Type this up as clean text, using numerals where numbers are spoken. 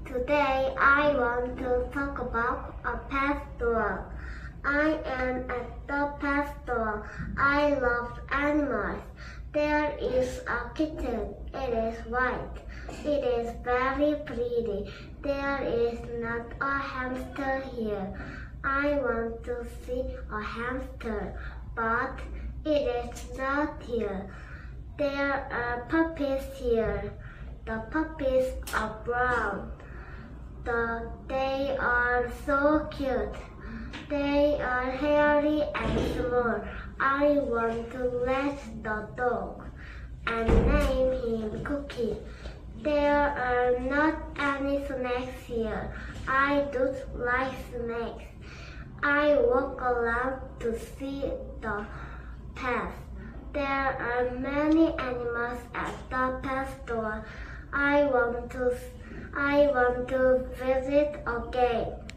Today I want to talk about a pet store. I am at the pet store. I love animals. There is a kitten. It is white. It is very pretty. There is not a hamster here. I want to see a hamster, but it is not here. There are puppies here. The puppies are brown. They are so cute. They are hairy and small. I want to let the dog and name him Cookie. There are not any snakes here. I don't like snakes. I walk around to see the pets. There are many animals at the pet store. I want to visit again.